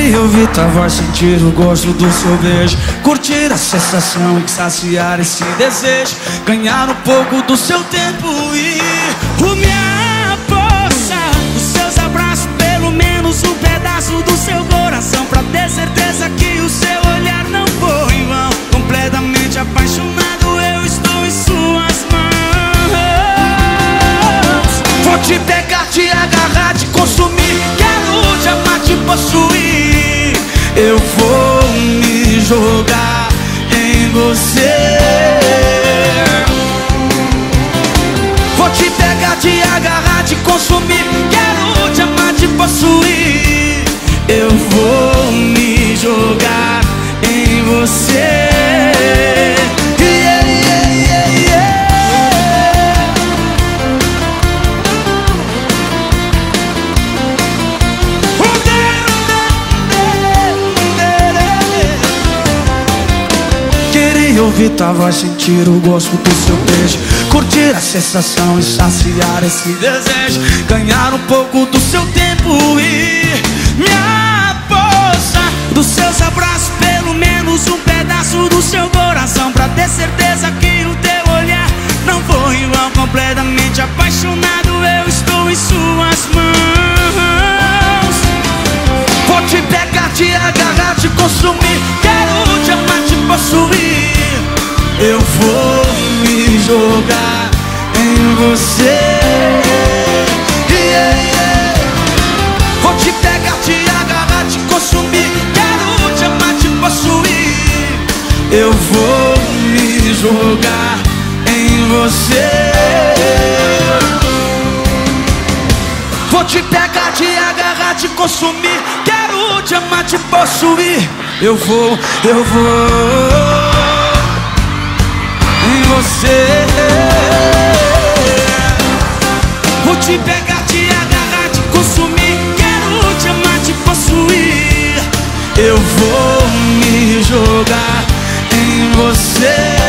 Queria ouvir tua voz, sentir o gosto do seu beijo, curtir a sensação e saciar esse desejo, ganhar um pouco do seu tempo e minha poça, os seus abraços, pelo menos um pedaço do seu coração, pra ter certeza que o seu olhar não foi em vão. Completamente apaixonado, eu estou em suas mãos. vou te pegar, te agarrar, te consumir, quero te amar, te possuir. Eu vou me jogar em você. Vou te pegar, te agarrar, te consumir, quero te amar, te possuir. Eu vou me jogar em você. Queria ouvir tua voz, sentir o gosto do seu beijo, curtir a sensação e saciar esse desejo, ganhar um pouco do seu tempo e minha poça, dos seus abraços, pelo menos um pedaço do seu coração, pra ter certeza que o teu olhar não foi em vão. Completamente apaixonado, eu estou em suas mãos. vou te pegar, te agarrar, te consumir, quero te amar, te possuir. Eu vou me jogar em você. Vou te pegar, te agarrar, te consumir, quero te amar, te possuir. Eu vou me jogar em você. Vou te pegar, te agarrar, te consumir, quero te amar, te possuir. Eu vou em você. Vou te pegar, te agarrar, te consumir, quero te amar, te possuir. Eu vou me jogar em você.